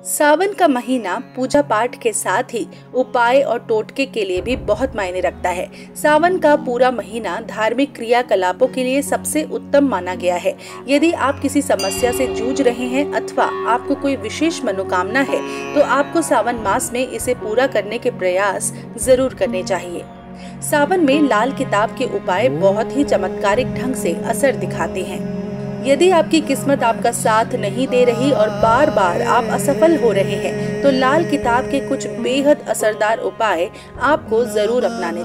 सावन का महीना पूजा पाठ के साथ ही उपाय और टोटके के लिए भी बहुत मायने रखता है। सावन का पूरा महीना धार्मिक क्रियाकलापों के लिए सबसे उत्तम माना गया है। यदि आप किसी समस्या से जूझ रहे हैं अथवा आपको कोई विशेष मनोकामना है तो आपको सावन मास में इसे पूरा करने के प्रयास जरूर करने चाहिए। सावन में लाल किताब के उपाय बहुत ही चमत्कारिक ढंग से असर दिखाते हैं। यदि आपकी किस्मत आपका साथ नहीं दे रही और बार बार आप असफल हो रहे हैं तो लाल किताब के कुछ बेहद असरदार उपाय आपको जरूर अपनाने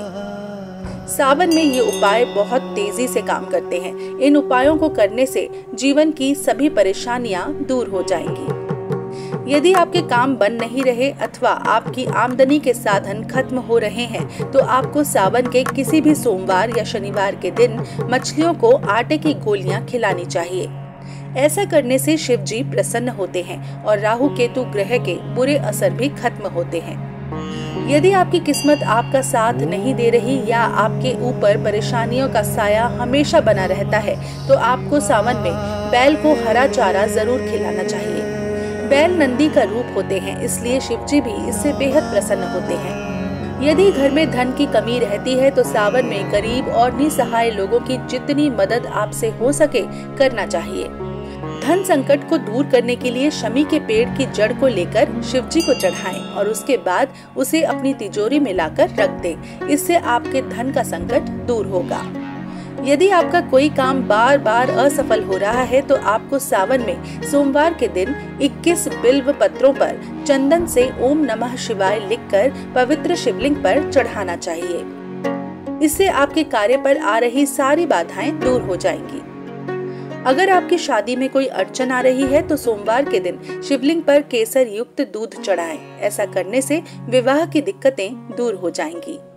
चाहिए। सावन में ये उपाय बहुत तेजी से काम करते हैं। इन उपायों को करने से जीवन की सभी परेशानियां दूर हो जाएंगी। यदि आपके काम बन नहीं रहे अथवा आपकी आमदनी के साधन खत्म हो रहे हैं तो आपको सावन के किसी भी सोमवार या शनिवार के दिन मछलियों को आटे की गोलियां खिलानी चाहिए। ऐसा करने से शिव जी प्रसन्न होते हैं और राहु केतु ग्रह के बुरे असर भी खत्म होते हैं। यदि आपकी किस्मत आपका साथ नहीं दे रही या आपके ऊपर परेशानियों का साया हमेशा बना रहता है तो आपको सावन में बैल को हरा चारा जरूर खिलाना चाहिए। बैल नंदी का रूप होते हैं, इसलिए शिवजी भी इससे बेहद प्रसन्न होते हैं। यदि घर में धन की कमी रहती है तो सावन में गरीब और निसहाय लोगों की जितनी मदद आपसे हो सके करना चाहिए। धन संकट को दूर करने के लिए शमी के पेड़ की जड़ को लेकर शिवजी को चढ़ाएं और उसके बाद उसे अपनी तिजोरी में लाकर रख दें। इससे आपके धन का संकट दूर होगा। यदि आपका कोई काम बार बार असफल हो रहा है तो आपको सावन में सोमवार के दिन 21 बिल्व पत्रों पर चंदन से ओम नमः शिवाय लिखकर पवित्र शिवलिंग पर चढ़ाना चाहिए। इससे आपके कार्य पर आ रही सारी बाधाएं दूर हो जाएंगी। अगर आपकी शादी में कोई अड़चन आ रही है तो सोमवार के दिन शिवलिंग पर केसर युक्त दूध चढ़ाएं। ऐसा करने से विवाह की दिक्कतें दूर हो जाएंगी।